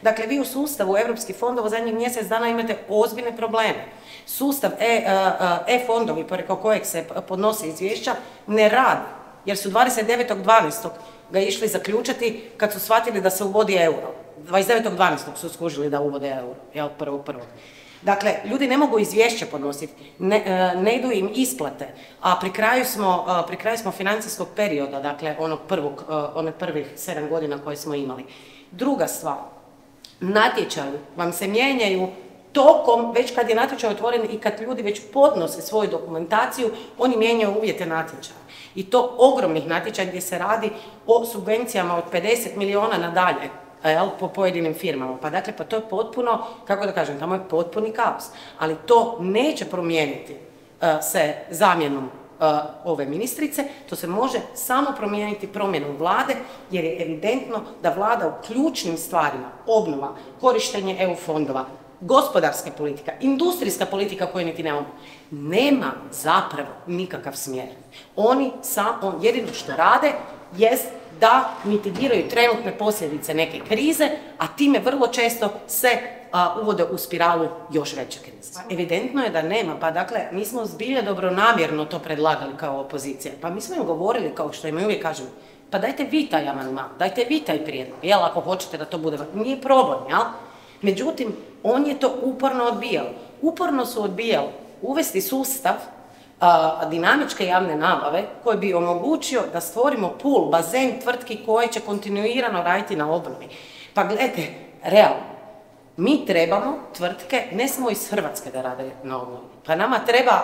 Dakle, vi u sustavu europskih fondova zadnjih mjesec dana imate ozbiljne probleme. Sustav e-fondovi preko kojeg se podnose izvješća ne radi, jer su 29.12. ga išli zaključati kad su shvatili da se uvodi euro. 29.12. su skužili da uvode euro, jel, 1.1. Dakle, ljudi ne mogu izvješće podnositi, ne idu im isplate, a pri kraju smo financijskog perioda, dakle onih prvih 7 godina koje smo imali. Druga stvar, natječaji vam se mijenjaju tokom, već kad je natječaj otvoren i kad ljudi već podnose svoju dokumentaciju, oni mijenjaju uvjete natječaja. I to ogromnih natječaja gdje se radi o subvencijama od 50 milijuna nadalje, po pojedinim firmama. Pa dakle, to je potpuno, kako da kažem, tamo je potpuni kaos. Ali to neće promijeniti se zamjenom ove ministrice, to se može samo promijeniti promjenom vlade, jer je evidentno da vlada u ključnim stvarima, obnova, korištenje EU fondova, gospodarska politika, industrijska politika koju niti nemamo, nema zapravo nikakav smjer. Oni jedino što rade jest da mitigiraju trenutne posljedice neke krize, a time vrlo često se uvode u spiralu još veće krize. Evidentno je da nema, pa dakle, mi smo zbilja dobronamjerno to predlagali kao opozicija. Pa mi smo im govorili, kao što im uvijek kažemo, pa dajte vi taj amandman, dajte vi taj prijedlog, jel, ako hoćete da to bude, nije problem, jel? Međutim, on je to uporno odbijao. Uporno su odbijali uvesti sustav dinamičke javne nabave koji bi omogućio da stvorimo pool, bazen tvrtki koje će kontinuirano raditi na obnovi. Pa gledajte, realno, mi trebamo tvrtke ne samo iz Hrvatske da rade na obnovi. Pa nama treba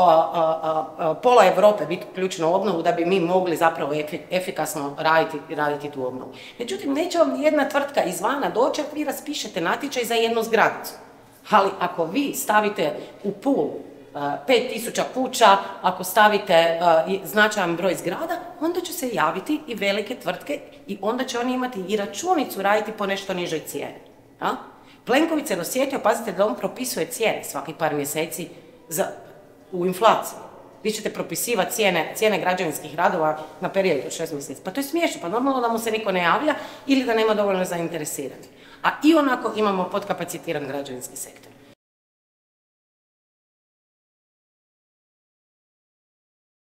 pola Europe biti uključeno u obnovu da bi mi mogli zapravo efikasno raditi tu obnovu. Međutim, neće vam nijedna tvrtka izvana doći ako vi raspišete natječaj za jednu zgradicu. Ali ako vi stavite u pool 5000 kuća, ako stavite značajan broj zgrada, onda će se javiti i velike tvrtke i onda će oni imati i računicu raditi po nešto nižoj cijeni. Plenković se dosjetio, pazite, da on propisuje cijene svaki par mjeseci u inflaciji. Vi ćete propisivati cijene građevinskih radova na period od 6 mjeseci. Pa to je smiješno, pa normalno da mu se niko ne javlja ili da nema dovoljno zainteresiranih. A i onako imamo potkapacitiran građevinski sektor.